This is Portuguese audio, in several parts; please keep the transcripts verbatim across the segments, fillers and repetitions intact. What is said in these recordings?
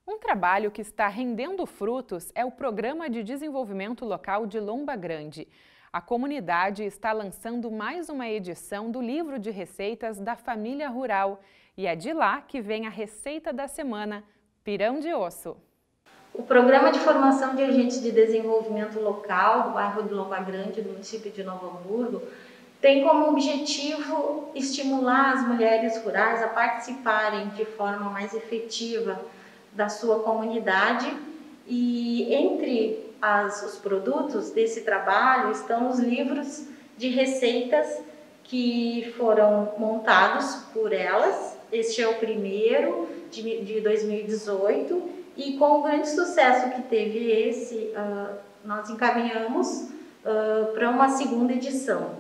Um trabalho que está rendendo frutos é o Programa de Desenvolvimento Local de Lomba Grande. A comunidade está lançando mais uma edição do livro de receitas da família rural. E é de lá que vem a receita da semana, pirão de osso. O Programa de Formação de Agentes de Desenvolvimento Local do bairro de Lomba Grande, no município de Novo Hamburgo, tem como objetivo estimular as mulheres rurais a participarem de forma mais efetiva da sua comunidade, e entre as, os produtos desse trabalho estão os livros de receitas que foram montados por elas. Este é o primeiro, de, de dois mil e dezoito, e com o grande sucesso que teve esse, uh, nós encaminhamos uh, para uma segunda edição.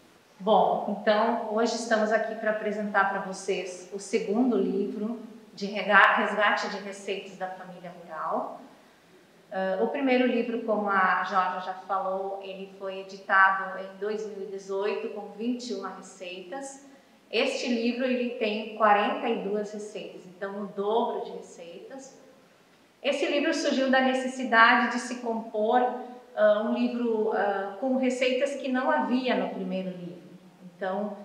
Bom, então hoje estamos aqui para apresentar para vocês o segundo livro de resgate de receitas da família rural. Uh, o primeiro livro, como a Jorge já falou, ele foi editado em dois mil e dezoito com vinte e uma receitas. Este livro ele tem quarenta e duas receitas, então o dobro de receitas. Esse livro surgiu da necessidade de se compor uh, um livro uh, com receitas que não havia no primeiro livro. Então,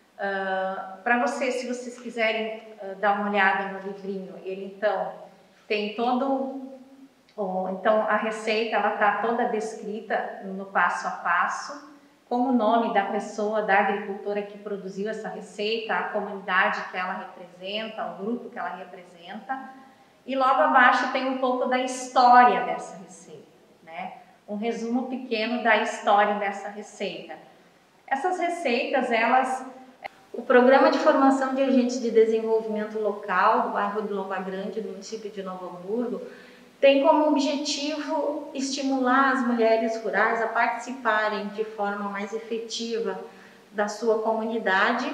Uh, para vocês, se vocês quiserem uh, dar uma olhada no livrinho, ele então tem todo, oh, então a receita ela está toda descrita no passo a passo, com o nome da pessoa, da agricultora que produziu essa receita, a comunidade que ela representa, o grupo que ela representa, e logo abaixo tem um pouco da história dessa receita, né? Um resumo pequeno da história dessa receita. Essas receitas, elas O Programa de Formação de Agentes de Desenvolvimento Local do bairro de Lomba Grande, no município de Novo Hamburgo, tem como objetivo estimular as mulheres rurais a participarem de forma mais efetiva da sua comunidade,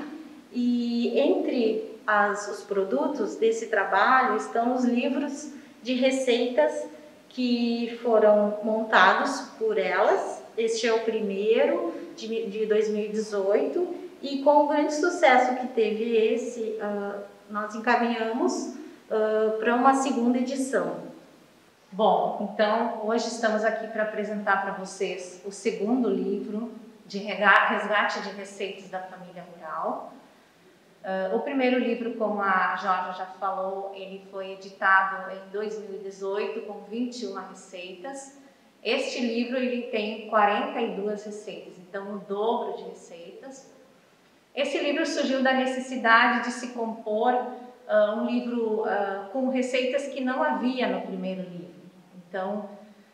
e entre as, os produtos desse trabalho estão os livros de receitas que foram montados por elas. Este é o primeiro, de, de dois mil e dezoito, e com o grande sucesso que teve esse, uh, nós encaminhamos uh, para uma segunda edição. Bom, então hoje estamos aqui para apresentar para vocês o segundo livro de resgate de receitas da família rural. Uh, o primeiro livro, como a Jorge já falou, ele foi editado em dois mil e dezoito com vinte e uma receitas. Este livro ele tem quarenta e duas receitas, então o dobro de receitas. Esse livro surgiu da necessidade de se compor uh, um livro uh, com receitas que não havia no primeiro livro. Então,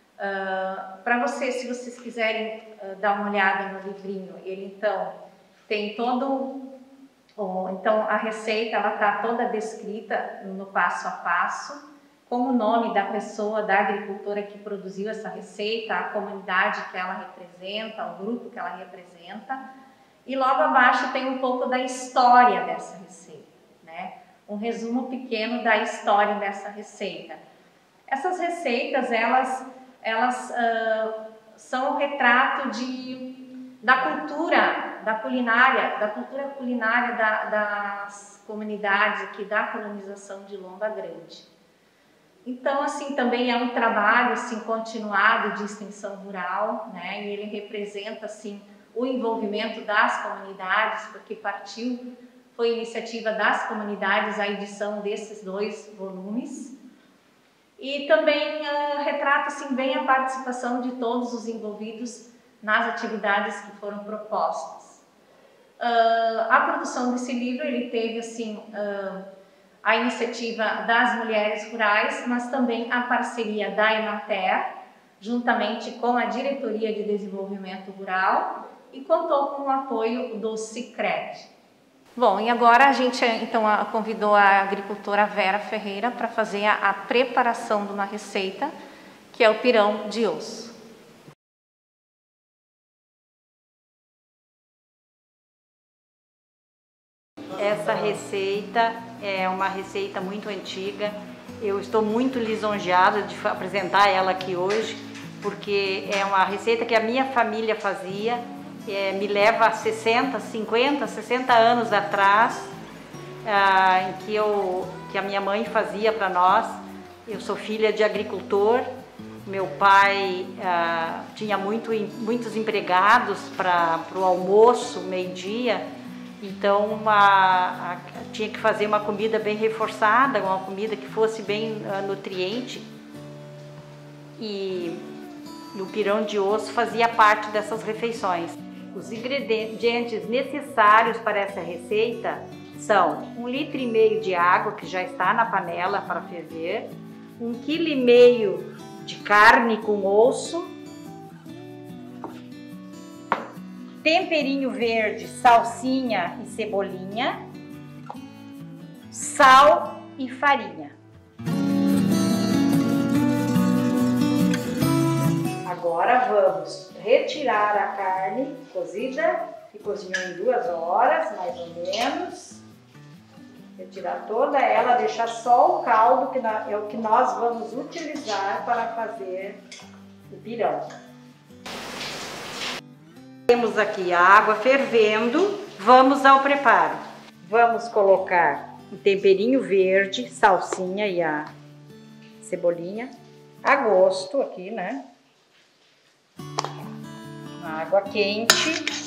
uh, para vocês, se vocês quiserem uh, dar uma olhada no livrinho, ele então tem todo, oh, então a receita ela está toda descrita no passo a passo, com o nome da pessoa, da agricultora que produziu essa receita, a comunidade que ela representa, o grupo que ela representa. E logo abaixo tem um pouco da história dessa receita, né? Um resumo pequeno da história dessa receita. Essas receitas, elas, elas uh, são o retrato de, da cultura, da culinária, da cultura culinária da, das comunidades aqui, da colonização de Lomba Grande. Então, assim, também é um trabalho, assim, continuado de extensão rural, né? E ele representa, assim, o envolvimento das comunidades, porque partiu, foi iniciativa das comunidades a edição desses dois volumes. E também uh, retrata assim, bem a participação de todos os envolvidos nas atividades que foram propostas. Uh, a produção desse livro, ele teve assim, uh, a iniciativa das mulheres rurais, mas também a parceria da Emater, juntamente com a Diretoria de Desenvolvimento Rural, e contou com o apoio do Sicredi. Bom, e agora a gente então a, convidou a agricultora Vera Ferreira para fazer a, a preparação de uma receita, que é o pirão de osso. Essa receita é uma receita muito antiga. Eu estou muito lisonjeada de apresentar ela aqui hoje, porque é uma receita que a minha família fazia. É, me leva a sessenta, cinquenta, sessenta anos atrás, ah, em que, eu, que a minha mãe fazia para nós. Eu sou filha de agricultor. Meu pai ah, tinha muito, muitos empregados para o almoço, meio-dia, então a, a, tinha que fazer uma comida bem reforçada, uma comida que fosse bem ah, nutriente. E o pirão de osso fazia parte dessas refeições. Os ingredientes necessários para essa receita são um litro e meio de água, que já está na panela para ferver, um quilo e meio de carne com osso, temperinho verde, salsinha e cebolinha, sal e farinha. Agora vamos retirar a carne cozida, que cozinhou em duas horas, mais ou menos. Retirar toda ela, deixar só o caldo, que é o que nós vamos utilizar para fazer o pirão. Temos aqui a água fervendo, vamos ao preparo. Vamos colocar o temperinho verde, salsinha e a cebolinha, a gosto aqui, né? Água quente.